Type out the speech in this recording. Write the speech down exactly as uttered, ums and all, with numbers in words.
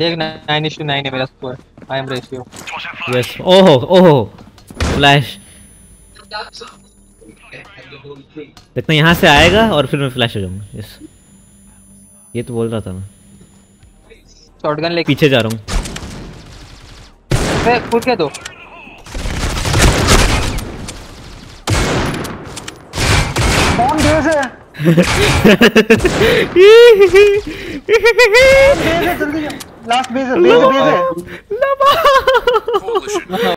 देख नाइन इस to nine है मेरा score. I am ratio. Yes ओहो ओहो फ्लैश देखना यहाँ से आएगा और फिर मैं फ्लैश हो जाऊंगा। यस ये तो बोल रहा था मैं। शॉटगन लेके पीछे जा रहा हूँ। कूद के दो। कौन बेस है? जल्दी लास्ट बेस है, बेस है, बेस है।